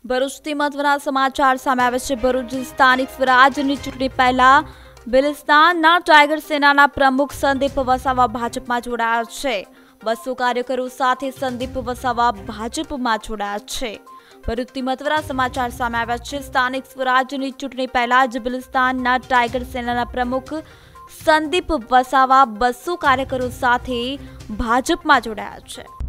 ભરૂચથી મહત્વના સમાચાર સામે આવે છે। ભરૂચ સ્થાનિક સ્વરાજની ચૂંટણી પહેલા બિલસ્તાનના ટાઈગર સેનાના પ્રમુખ સંદીપ વસાવા ભાજપમાં જોડાયા છે। 200 કાર્યકરો સાથે સંદીપ વસાવા ભાજપમાં જોડાયા છે। ભરૂચથી મહત્વના સમાચાર સામે આવ્યા છે। સ્થાનિક સ્વરાજની ચૂંટણી પહેલા જ બિલસ્તાનના ટાઈગર સેનાના પ્રમુખ સંદીપ વસાવા 200 કાર્યકરો સાથે ભાજપમાં જોડાયા છે।